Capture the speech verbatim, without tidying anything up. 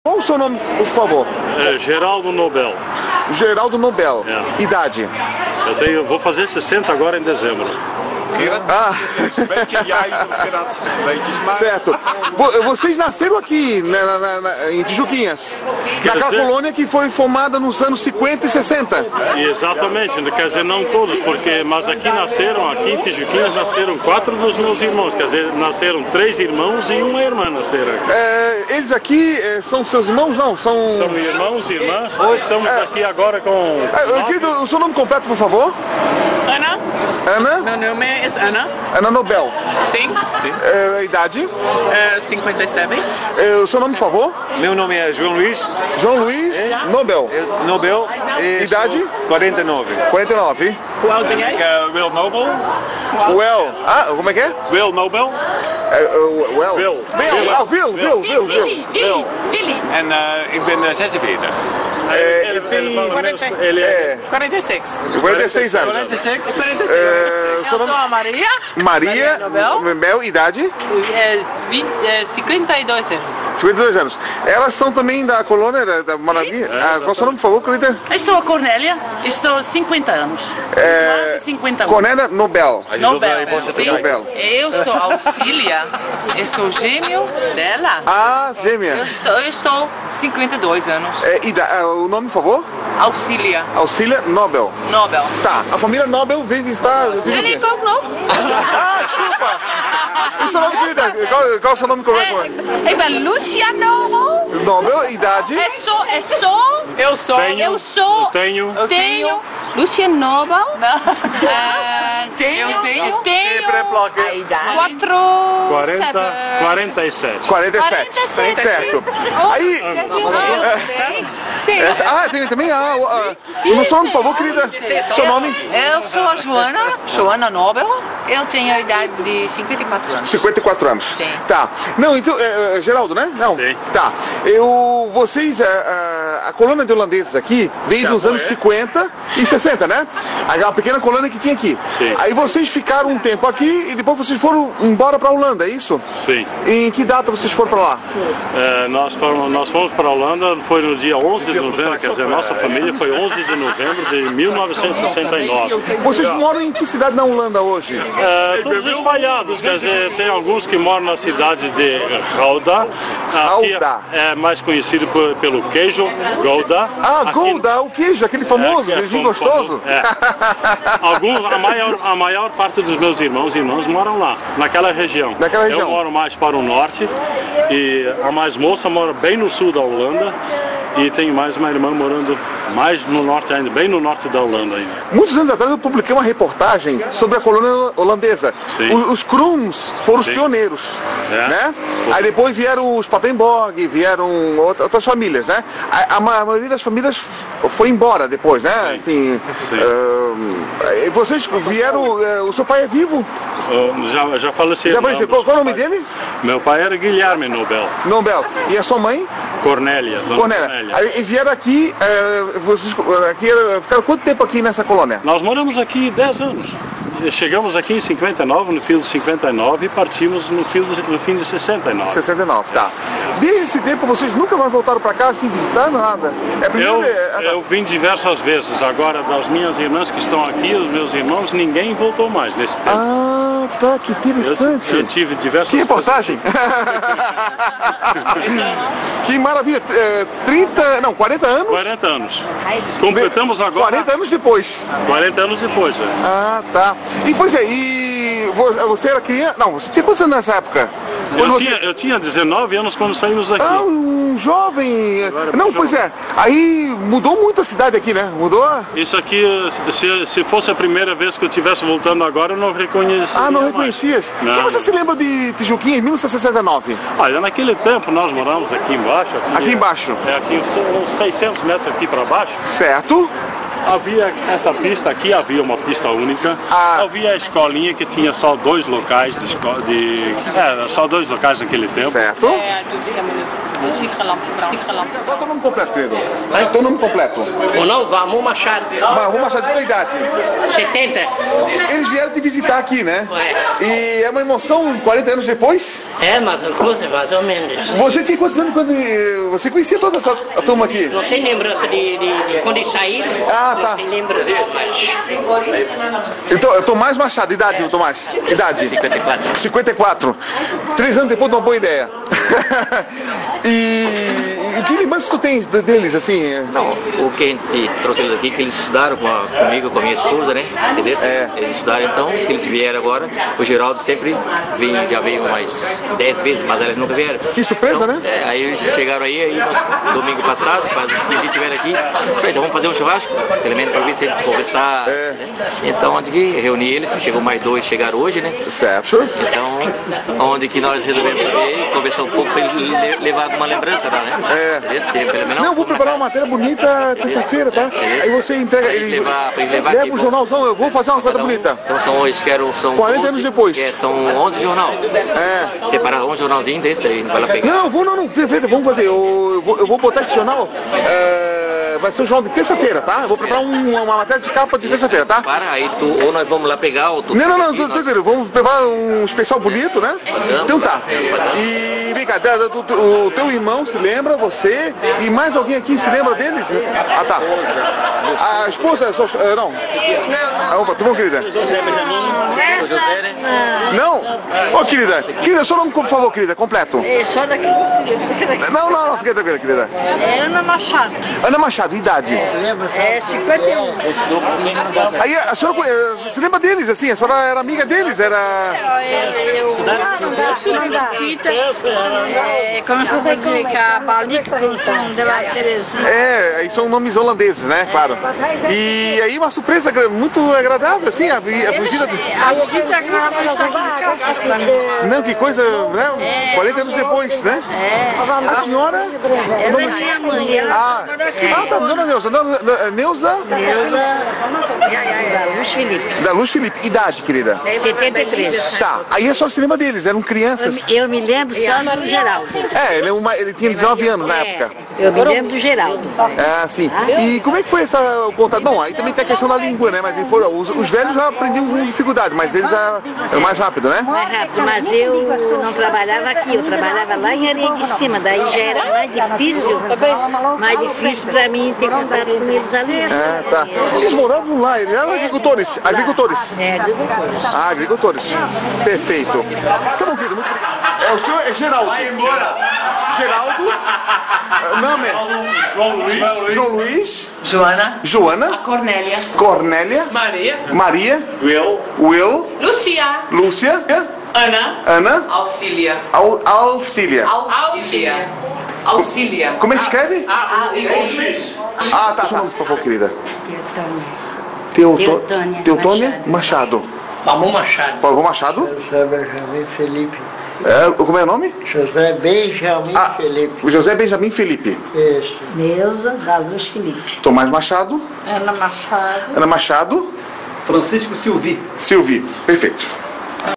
Qual o seu nome, por favor? É Geraldo Nobel. Geraldo Nobel. É. Idade? Eu tenho, vou fazer sessenta agora em dezembro. Ah. Certo. Vocês nasceram aqui, né, na, na, na, em Tijuquinhas, naquela colônia que foi formada nos anos cinquenta e sessenta. Exatamente, quer dizer, não todos, porque, mas aqui nasceram, aqui em Tijuquinhas nasceram quatro dos meus irmãos, quer dizer, nasceram três irmãos e uma irmã nasceram aqui. É, eles aqui é, são seus irmãos? Não, são... São irmãos e irmãs. Hoje estamos é, aqui agora com... É, querido, o seu nome completo, por favor? Ana. Ana? Meu nome é Ana. Ana Nobel. Sim. É, idade? É, cinquenta e sete. É, o seu nome, por favor? Meu nome é João Luís. João Luís é. Nobel. É, Nobel. É, idade? quarenta e nove. quarenta e nove. Qual ganhei? Uh, Will Nobel. Well. Ah, como é que é? Will Nobel. É, uh, well. Will. Will. Ah, Will, Will, Will, Willy, Willy, Willy. En uh, ik ben zesenveertig. É, ele, tem... ele, ele é... quarenta e seis. quarenta e seis anos. quarenta e seis. quarenta e seis. É, Eu sou a Maria. Maria Nobel. Nobel, idade? É, vinte, é, cinquenta e dois anos. cinquenta e dois anos. Elas são também da colônia da, da Maravilha? É, ah, qual é o seu nome, por favor, querida? Estou a Cornélia, estou cinquenta anos. É, Quase cinquenta anos. Cornélia Nobel. Nobel. Sim. Nobel. Eu sou Auxília. Eu sou gêmeo dela. Ah, gêmea. Eu estou, eu estou cinquenta e dois anos. É, ida, ah, o nome, por favor? Auxília. Auxília Nobel. Nobel. Tá, a família Nobel veio visitar... Ele é como não? Ah, desculpa! O seu nome, querida? Qual, qual é o seu nome correto? Eu ben Luciano. Nobel, idade? É só, é só. Eu sou. Tenho, eu sou. eu tenho. Eu tenho. Luciano Nobel. É, tenho. Eu tenho. Tenho. A idade. Quatro. quarenta, quarenta e sete. quarenta e sete. Certo. Aí... Sim. Essa, ah, tem também? Ah, ah, o meu nome, por favor, querida. Seu nome? Eu sou a Joana. Joana Nobel. Eu tenho a idade de cinquenta e quatro anos. cinquenta e quatro anos. Sim. Tá. Não, então, é, é, Geraldo, né? Não. Sim. Tá. Eu, vocês, a, a, a colônia de holandeses aqui veio dos anos cinquenta e sessenta, né? Aquela pequena colônia que tinha aqui. Sim. Aí vocês ficaram um tempo aqui e depois vocês foram embora pra Holanda, é isso? Sim. E em que data vocês foram pra lá? É, nós, fomos, nós fomos para a Holanda, foi no dia onze de novembro, quer dizer, nossa família foi onze de novembro de mil novecentos e sessenta e nove. Vocês moram em que cidade na Holanda hoje? É, todos espalhados, quer dizer, tem alguns que moram na cidade de Gouda. Aqui Gouda. é mais conhecido por, pelo queijo, Gouda. Ah, Aqui, Gouda, o queijo, aquele famoso, é, que é beijinho fam- gostoso. É. Alguns, a, maior, a maior parte dos meus irmãos e irmãs moram lá, naquela região. Naquela região. Eu moro mais para o norte e a mais moça mora bem no sul da Holanda. E tenho mais uma irmã morando mais no norte ainda, bem no norte da Holanda ainda. Muitos anos atrás eu publiquei uma reportagem sobre a colônia holandesa. Sim. O- Os Kroons foram Sim. os pioneiros, É. né? Aí depois vieram os Papenborg, vieram outra- outras famílias, né? A, a ma- a maioria das famílias foi embora depois, né? Assim, Sim. ah, vocês vieram, ah, o seu pai é vivo? Eu já, já faleci. Já apareceu. Qual, qual é o nome dele? Meu pai era Guilherme Nobel. Nobel. E a sua mãe? Cornélia. Dona Cornélia. Cornélia. Aí vieram aqui, eh, vocês eh, aqui, eh, ficaram quanto tempo aqui nessa colônia? Nós moramos aqui dez anos. Chegamos aqui em cinquenta e nove, no fim de cinquenta e nove, e partimos no fim de, no fim de sessenta e nove. sessenta e nove, tá. Desde esse tempo vocês nunca mais voltaram para cá, assim, visitando nada? É a primeira Eu, vez- é- eu vim diversas vezes. Agora, das minhas irmãs que estão aqui, os meus irmãos, ninguém voltou mais nesse tempo. Ah, tá, que eu, interessante. eu tive diversas Que reportagem! Que maravilha! É, trinta, não, quarenta anos? quarenta anos. Completamos agora quarenta anos depois. quarenta anos depois. É. Ah, tá. E pois é, e vo- você era criança? Não, você tinha quantos anos nessa época? Quando Eu, você- tinha, eu tinha dezenove anos quando saímos daqui. Ah, um jovem. era Não, bem pois jovem. é. Aí mudou muito a cidade aqui, né? Mudou? a- Isso aqui, se, se fosse a primeira vez que eu estivesse voltando agora, eu não reconheceria. Ah, não mais. reconhecias? Não. O que você se lembra de Tijuquinha em mil novecentos e sessenta e nove? Olha, naquele tempo nós moramos aqui embaixo. Aqui embaixo. É, aqui uns uns seiscentos metros aqui para baixo. Certo? Havia essa pista aqui, havia uma pista única. Ah. Havia a escolinha que tinha só dois locais de, esco- de é, só dois locais naquele tempo. Certo? Qual é o teu nome completo, querido? Qual é o teu nome completo? O nome, Ramon Machado. Ramon Machado, de tua idade? setenta. Eles vieram te visitar aqui, né? É. E é uma emoção quarenta anos depois? É, mas coisa mais ou menos. Você tinha quantos anos quando você conhecia toda essa turma aqui? Não tem lembrança de, de, de quando eles saíram. Ah, tá. Não tem lembrança, mas... Então, eu Tomás Machado, idade, Tomás? Idade? cinquenta e quatro. cinquenta e quatro. Três anos depois de uma boa ideia. e... E que lembranças tu tens deles, assim? Não, o que a gente trouxe eles aqui, que eles estudaram com a, comigo, com a minha esposa, né? Entendeu? É. Eles estudaram então, eles vieram agora. O Geraldo sempre vem, já veio umas dez vezes, mas eles nunca vieram. Que surpresa, então, né? É, aí eles chegaram aí, aí nós, domingo passado, faz uns quinze dias estiveram aqui. Então vamos fazer um churrasco, pelo menos para ver se a gente conversar. É. Né? Então, onde que reuni eles, chegou mais dois, chegaram hoje, né? Certo. Então, onde que nós resolvemos ver, conversar um pouco para ele levar alguma lembrança, né? É. Esse tempo, pelo menos. Não, eu vou preparar uma matéria bonita terça-feira, tá? Aí você entrega, ele levar, pra ele levar leva aqui, o jornalzão, eu vou fazer uma coisa então, bonita. Então são hoje, quero, são quarenta anos onze, depois. É, são onze jornal. É. Separar onze jornalzinho desse aí, não vai lá pegar. Não, eu vou, não, não, perfeito, vamos fazer. Eu, eu, vou, eu vou botar esse jornal. É, vai ser o jornal de terça-feira, tá? Eu vou preparar um, uma matéria de capa de terça-feira, tá? Para, aí tu, ou nós vamos lá pegar, ou tu. Não, não, não, aqui, tô, nós... tranquilo, vamos preparar um especial bonito, né? Então tá. E vem cá, o teu irmão se lembra, você, e mais alguém aqui se lembra deles? Ah, tá. A esposa, não? Não, não. Ah, opa, tudo bom, querida? José Benjamin, o José, né? Não? Ô, querida, querida, seu nome, por favor, querida, completo. É só daqui do Ciro. Não, não, não, fica tranquila, querida. É Ana Machado. Ana Machado, idade? É cinquenta e um. Aí a senhora conhe- se lembra deles, assim, a senhora era amiga deles, era... Eu, Pita, é, como é que eu vou dizer, que a Balica, produção dela, Terezinha. É, aí são nomes holandeses, né, claro. E aí uma surpresa gra- muito agradável, assim, a, vi- a visita... A visita agradável está aqui em casa. Não, que coisa, né, quarenta anos depois, né? É. A senhora... Ela é minha mãe, ela Ah, ah, tá, dona Neuza, dona, dona- Neuza da Luz Felipe. da Luz Felipe, idade, querida? setenta e três. Tá, aí a senhora se lembra deles, eram crianças. Eu me lembro só do Geraldo. É, ele, é uma, ele tinha dezenove anos na época. Eu me lembro do Geraldo. É, sim. E como é que foi essa contato? Bom, aí também tem a questão da língua, né? Mas eles foram, os, os velhos já aprendiam com dificuldade, mas eles já eram mais rápido, né? Mais rápido, mas eu não trabalhava aqui, eu trabalhava lá em Areia de Cima, daí já era mais difícil, mais difícil para mim ter contato com eles ali. É, tá. Eles moravam lá, eles eram agricultores. Agricultores. É, agricultores. Ah, agricultores. Perfeito. Tá bom, querido, muito obrigado. É, o senhor é Geraldo. Geraldo. Nome? João Luiz. João Luiz. Joana. Joana. Cornélia. Cornélia. Maria. Maria. Will. Will. Lúcia. Lúcia. Ana. Ana. Auxília. Al, Alcília. Auxília. Auxília. Como é que escreve? Ah, Ah, tá. Seu nome, por favor, querida. Teotônia. Teoto- Teotônia Teotônia Machado. Ramon Machado. Por favor, Machado. José Benjamin Felipe. É, como é o nome? José Benjamin Ah, Felipe. José Benjamin Felipe. Isso. Neuza da Luz Felipe. Tomás Machado. Ana Machado. Ana Machado. Francisco Silvi. Silvi. Perfeito.